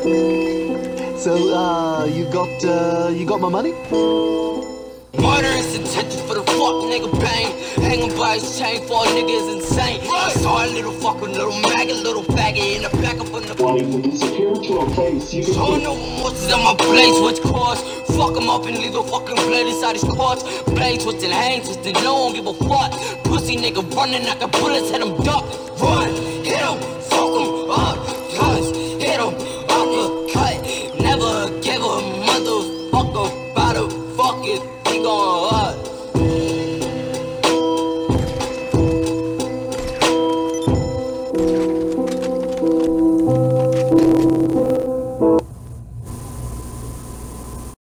So, you got my money? Murderous intentions for the fuck nigga bang. Hanging by his chain for a nigga is insane. I saw a little fucking little maggot, little faggot in the back up on the Well, if we disappear to a place, you can... so no monsters on my blade switch course. Fuck him up and leave a fucking blade inside his corpse. Blade twisting, hang twisting, no one give a fuck. Pussy nigga running, I got bullets, hit him duck. Run, hit him.